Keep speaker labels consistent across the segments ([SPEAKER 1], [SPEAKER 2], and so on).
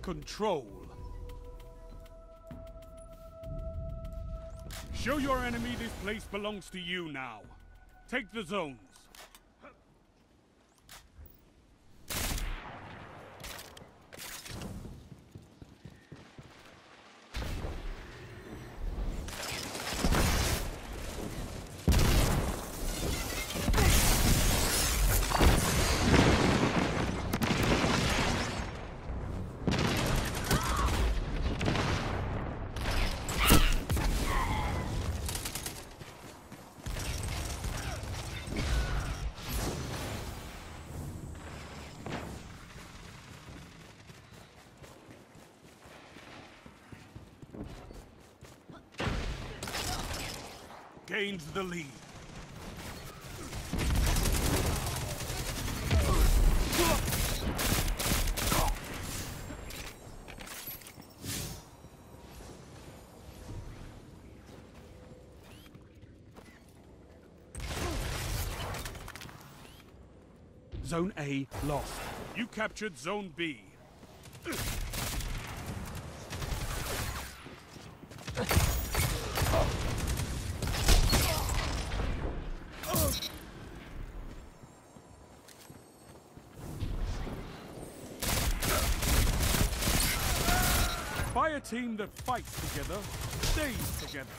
[SPEAKER 1] control. Show your enemy this place belongs to you now. Take the zones. Gains the lead. Zone A lost. You captured Zone B. Fire team that fights together, stays together.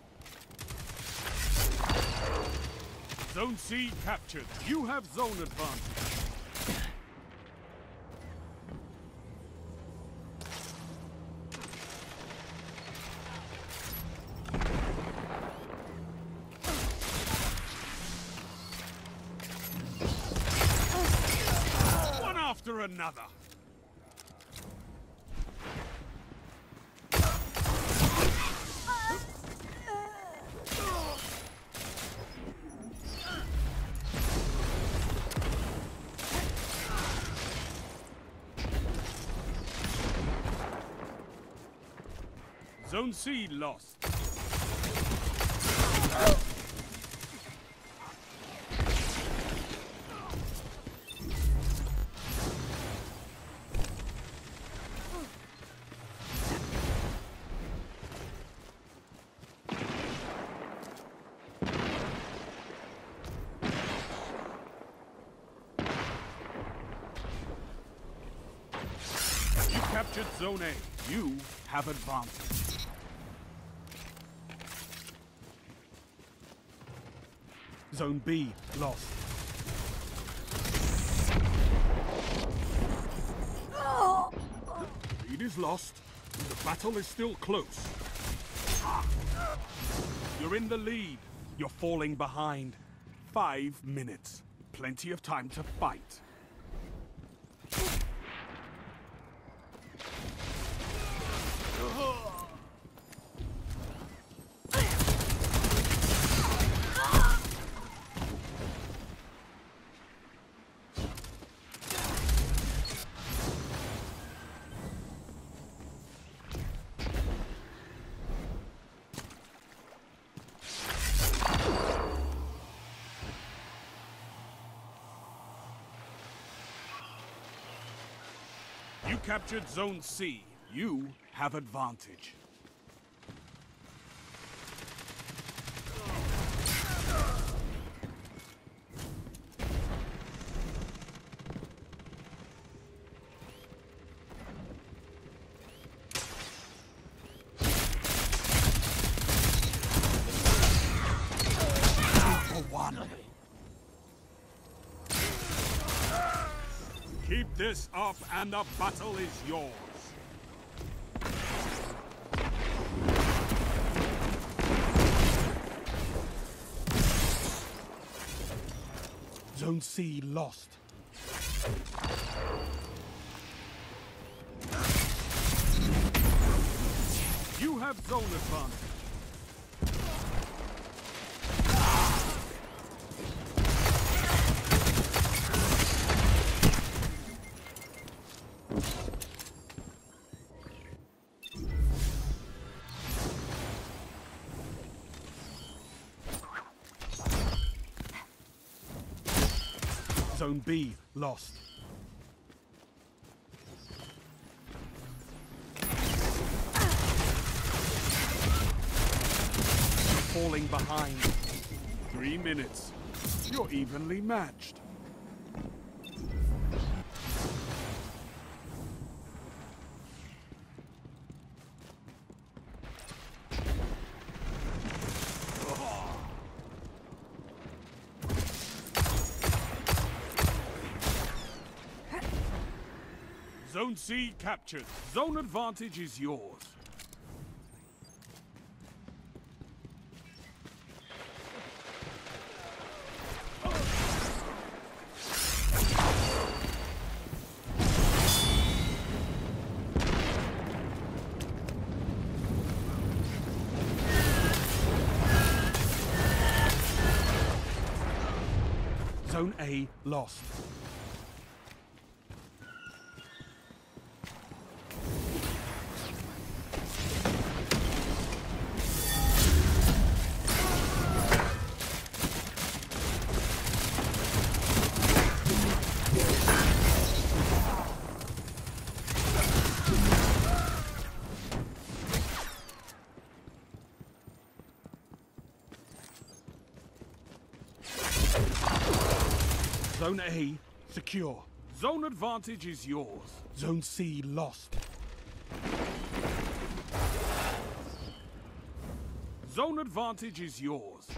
[SPEAKER 1] Zone C captured. You have zone advantage. One after another. Zone C lost. You captured Zone A. You have advantage. Zone B lost. The lead is lost. The battle is still close. You're in the lead. You're falling behind. 5 minutes. Plenty of time to fight. You captured Zone C. You have advantage. Keep this up and the battle is yours. Zone C lost. You have zone advantage. Zone B lost. falling behind. 3 minutes. You're evenly matched. Zone C captured. Zone advantage is yours. Zone A lost. Zone A secure. Zone advantage is yours. Zone C lost. Zone advantage is yours.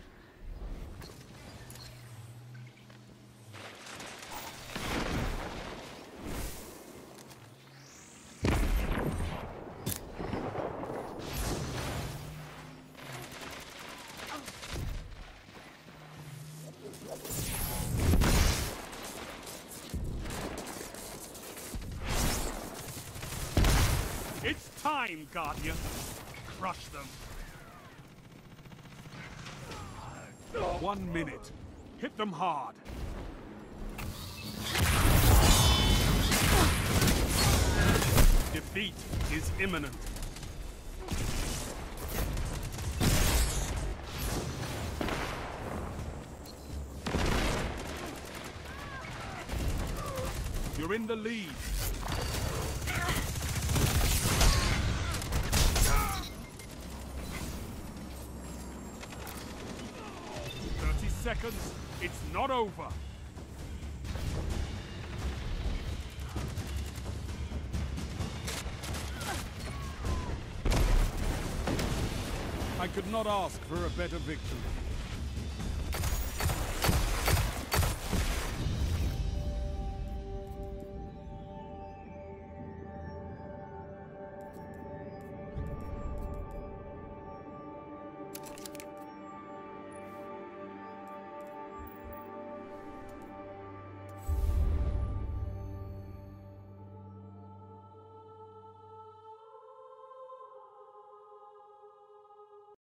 [SPEAKER 1] It's time, Guardian. Crush them. 1 minute. Hit them hard. Defeat is imminent. You're in the lead. Seconds, it's not over. I could not ask for a better victory.